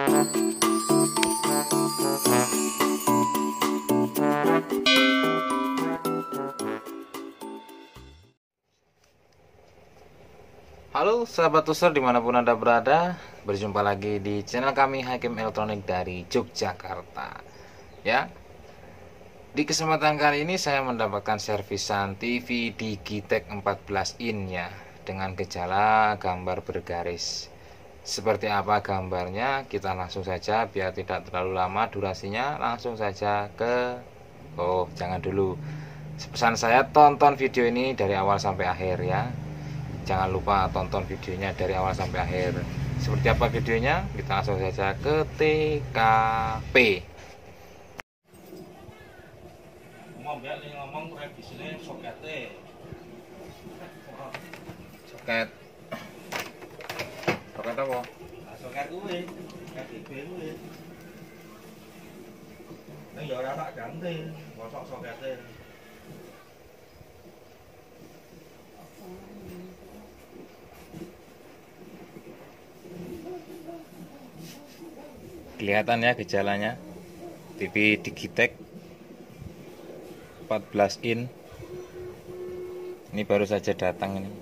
Halo sahabat user dimanapun Anda berada, berjumpa lagi di channel kami Hakim Elektronik dari Yogyakarta. Ya, di kesempatan kali ini saya mendapatkan servisan TV Digitech 14 in ya, dengan gejala gambar bergaris. Seperti apa gambarnya, kita langsung saja biar tidak terlalu lama durasinya, langsung saja ke jangan dulu. Pesan saya, tonton video ini dari awal sampai akhir ya. Jangan lupa tonton videonya dari awal sampai akhir. Seperti apa videonya? Kita langsung saja ke TKP. Ngomong revisine sokete. Soket. Soket apa? Soket kuwi, KTP kuwi. Nek ya ora tak ganti, mosok sokete. Kelihatan ya gejalanya. TV Digitech 14 in. Ini baru saja datang ini.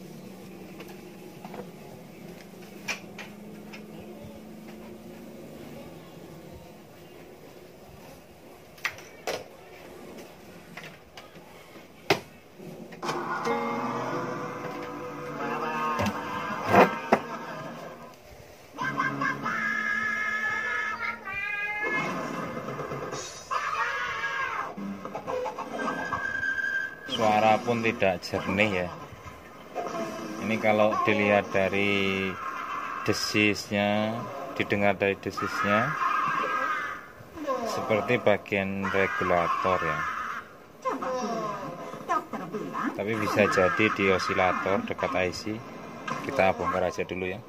Suara pun tidak jernih ya. Ini kalau dilihat dari desisnya, didengar dari desisnya seperti bagian regulator ya. Tapi bisa jadi di osilator dekat IC. Kita bongkar aja dulu ya.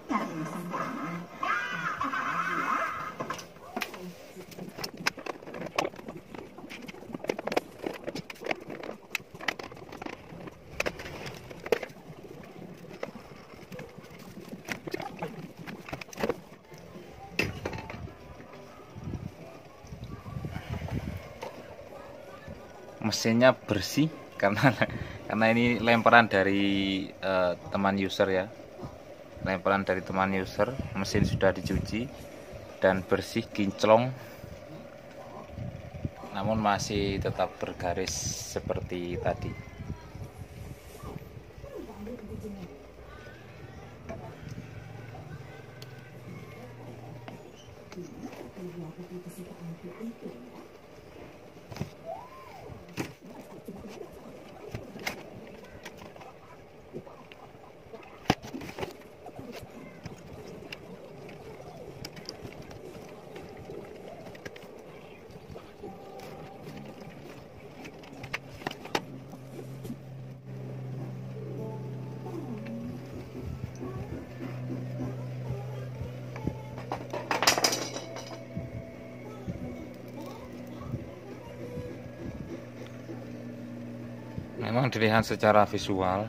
Mesinnya bersih karena ini lemparan dari teman user ya, lemparan dari teman user. Mesin sudah dicuci dan bersih, kinclong, namun masih tetap bergaris seperti tadi. Memang dilihat secara visual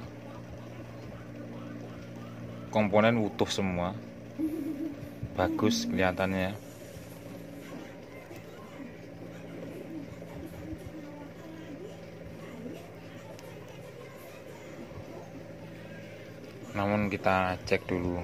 komponen utuh semua, bagus kelihatannya. Namun kita cek dulu.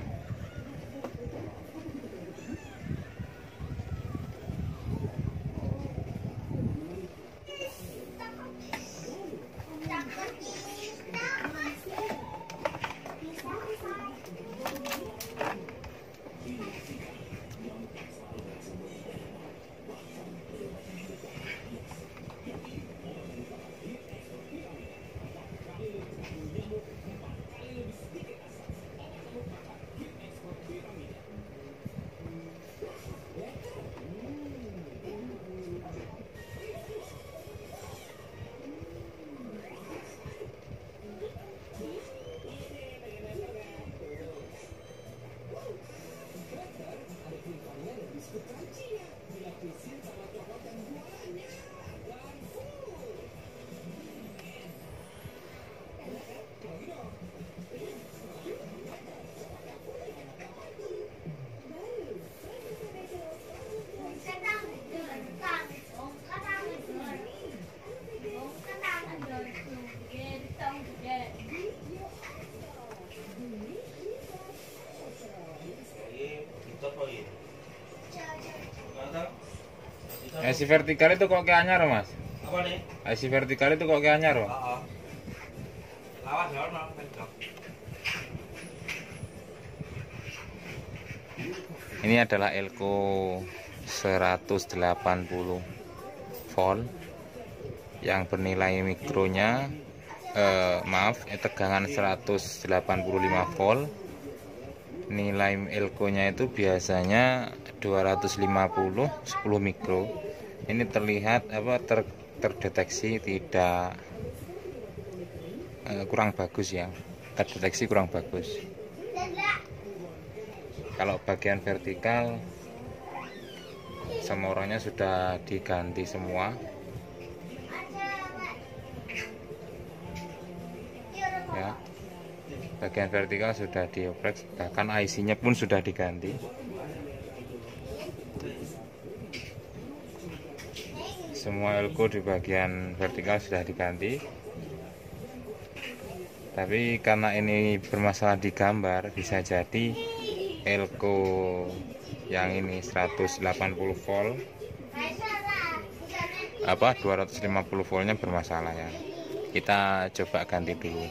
IC vertikal itu kok kayak anyar, Mas? Apa nih? IC vertikal itu kok kayak anyar, Mas? Oh. Lawas ya ono penjok. Ini adalah Elko 180 volt yang bernilai mikronya tegangan 185 volt. Nilai Elko nya itu biasanya 250 10 mikro. Ini terlihat terdeteksi tidak kurang bagus ya, terdeteksi kurang bagus. Kalau bagian vertikal semorongnya sudah diganti semua ya, bagian vertikal sudah dioprek, bahkan IC nya pun sudah diganti. Semua elko di bagian vertikal sudah diganti, tapi karena ini bermasalah di gambar, bisa jadi elko yang ini 180 volt 250 voltnya bermasalah ya. Kita coba ganti dulu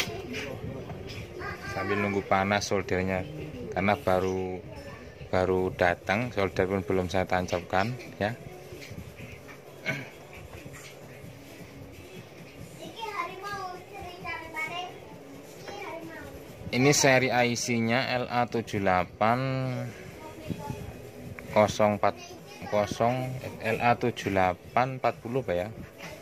sambil nunggu panas soldernya, karena baru datang, solder pun belum saya tancapkan ya. Ini seri IC nya LA7840 Pak ya,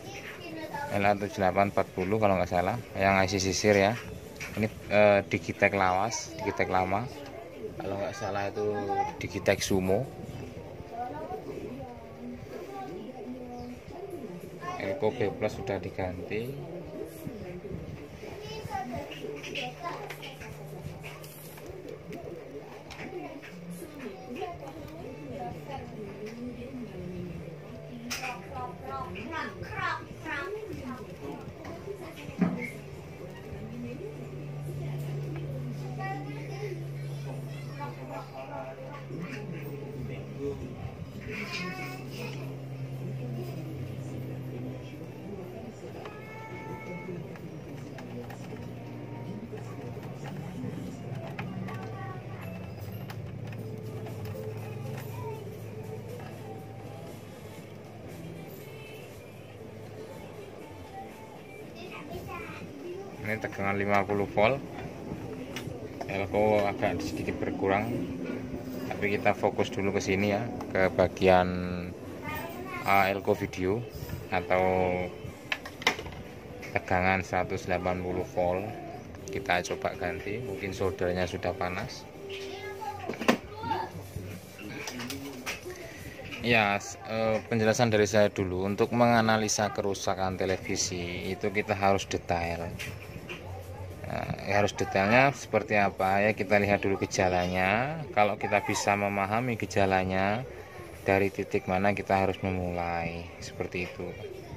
LA7840 kalau nggak salah, yang IC sisir ya. Ini Digitek lawas, Digitek lama, kalau nggak salah itu Digitek Sumo. Elko B+ sudah diganti. Ini tegangan 50 volt, elko agak sedikit berkurang, tapi kita fokus dulu ke sini ya, ke bagian elko video atau tegangan 180 volt. Kita coba ganti, mungkin soldernya sudah panas ya. Penjelasan dari saya dulu, untuk menganalisa kerusakan televisi itu kita harus detail. Harus detailnya seperti apa ya, kita lihat dulu gejalanya. Kalau kita bisa memahami gejalanya, dari titik mana kita harus memulai, seperti itu.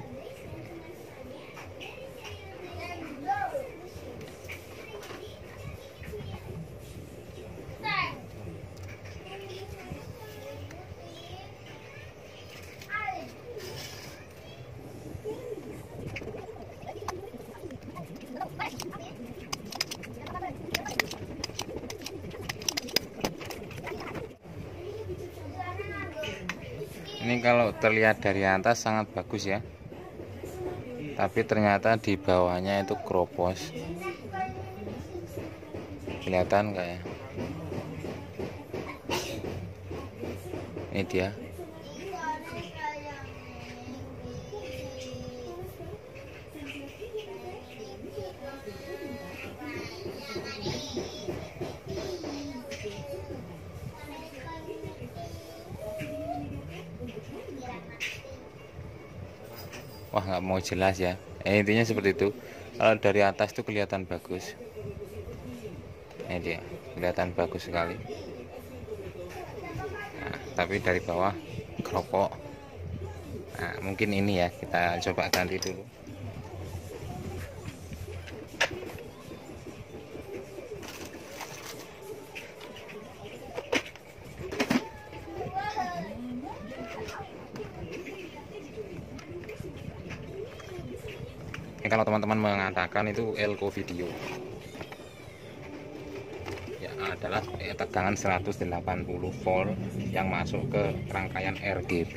Ini kalau terlihat dari atas sangat bagus ya, tapi ternyata di bawahnya itu kropos. Kelihatan nggak ya? Ini dia. Wah, nggak mau jelas ya. Intinya seperti itu. Kalau dari atas itu kelihatan bagus. Ini dia, kelihatan bagus sekali. Nah, tapi dari bawah keropok. Nah, mungkin ini ya, kita coba ganti dulu. kalau teman-teman mengatakan itu elko video ya, adalah tegangan 180 volt yang masuk ke rangkaian RGB.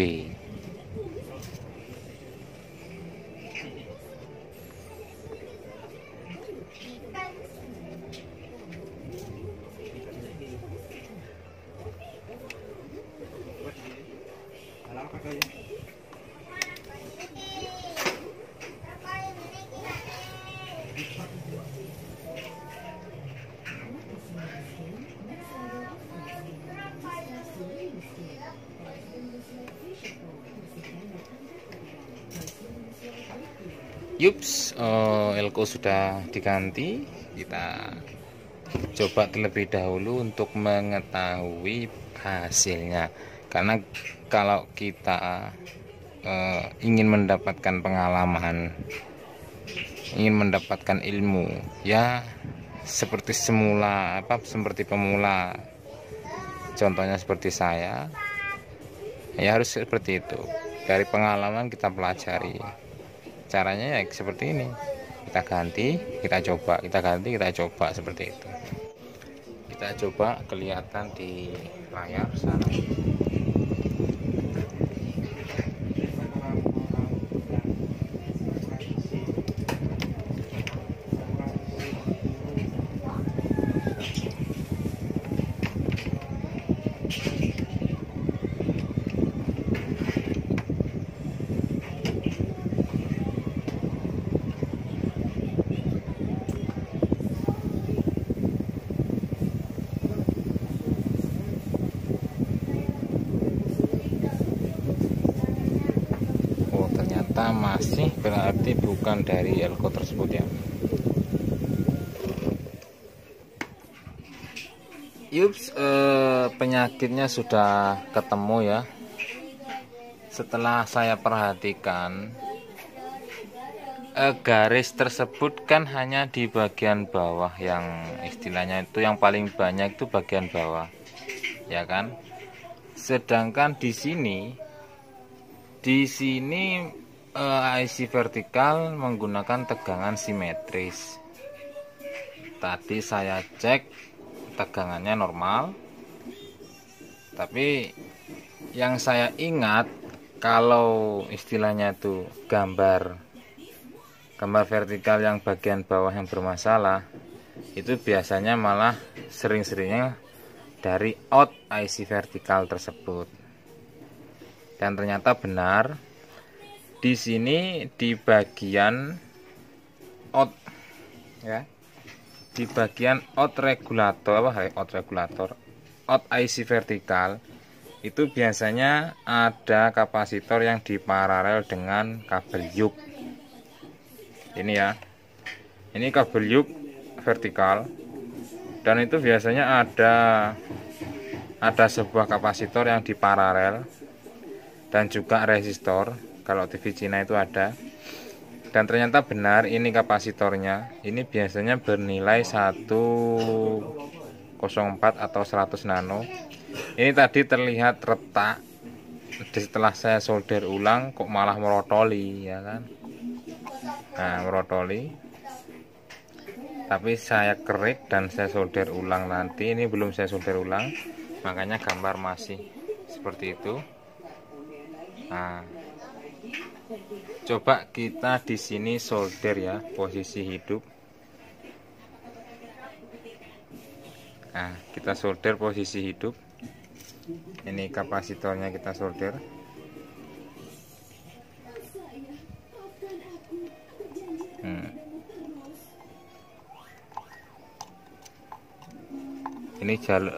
Yups, elko sudah diganti. Kita coba terlebih dahulu untuk mengetahui hasilnya, karena kalau kita ingin mendapatkan pengalaman, ingin mendapatkan ilmu ya seperti semula, seperti pemula, contohnya seperti saya ya, harus seperti itu. Dari pengalaman kita pelajari. Caranya ya seperti ini, kita ganti, kita coba, kita ganti, kita coba, seperti itu. Kita coba kelihatan di layar sana. Masih berarti bukan dari elko tersebut ya. Yups, penyakitnya sudah ketemu ya. Setelah saya perhatikan, garis tersebut kan hanya di bagian bawah, yang istilahnya itu yang paling banyak itu bagian bawah ya kan. Sedangkan di sini IC vertikal menggunakan tegangan simetris. Tadi saya cek tegangannya normal, tapi yang saya ingat kalau istilahnya itu gambar vertikal yang bagian bawah yang bermasalah, itu biasanya malah sering-seringnya dari out IC vertikal tersebut. Dan ternyata benar. Di sini di bagian out ya, di bagian out regulator out IC vertikal itu biasanya ada kapasitor yang diparalel dengan kabel yuk. Ini ya, ini kabel yuk vertikal, dan itu biasanya ada sebuah kapasitor yang diparalel dan juga resistor. Kalau TV Cina itu ada. Dan ternyata benar, ini kapasitornya ini biasanya bernilai 104 atau 100 nano. Ini tadi terlihat retak, setelah saya solder ulang kok malah merotoli ya kan. Nah, merotoli. Tapi saya kerik dan saya solder ulang nanti. Ini belum saya solder ulang, makanya gambar masih seperti itu. Nah, coba kita di sini solder ya, posisi hidup. Nah, kita solder posisi hidup. Ini kapasitornya kita solder. Ini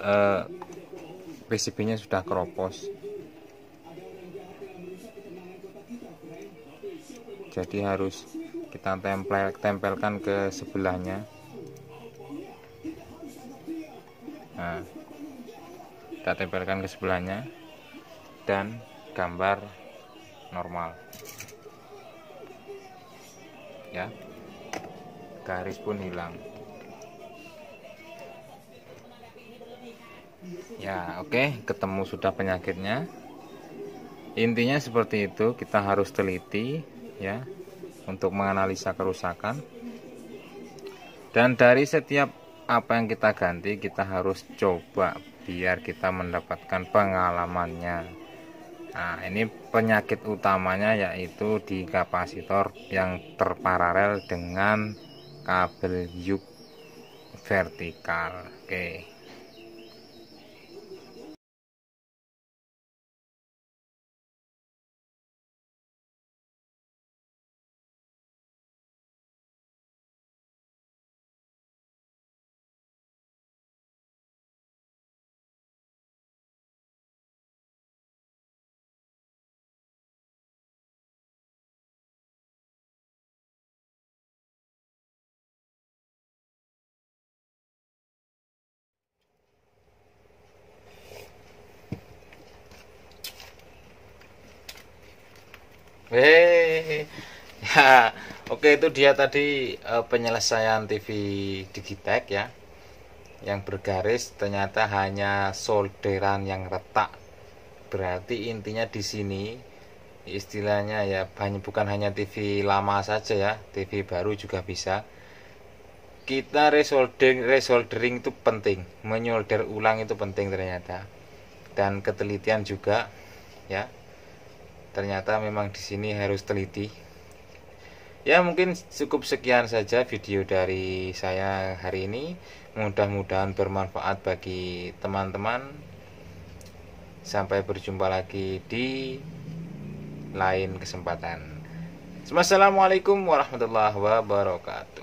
PCB-nya sudah keropos. Jadi harus kita tempelkan ke sebelahnya. Nah, kita tempelkan ke sebelahnya dan gambar normal ya, garis pun hilang ya. Oke, ketemu sudah penyakitnya. Intinya seperti itu, kita harus teliti ya. untuk menganalisa kerusakan. Dan dari setiap apa yang kita ganti, kita harus coba biar kita mendapatkan pengalamannya. Nah, ini penyakit utamanya yaitu di kapasitor yang terparalel dengan kabel yuk vertikal. Oke. Ya, oke, itu dia tadi penyelesaian TV Digitech ya, yang bergaris ternyata hanya solderan yang retak. Berarti intinya di sini istilahnya ya, bukan hanya TV lama saja ya, TV baru juga bisa. Kita resoldering itu penting, menyolder ulang itu penting ternyata, dan ketelitian juga ya. Ternyata memang di sini harus teliti. Ya, mungkin cukup sekian saja video dari saya hari ini. Mudah-mudahan bermanfaat bagi teman-teman. Sampai berjumpa lagi di lain kesempatan. Wassalamualaikum warahmatullahi wabarakatuh.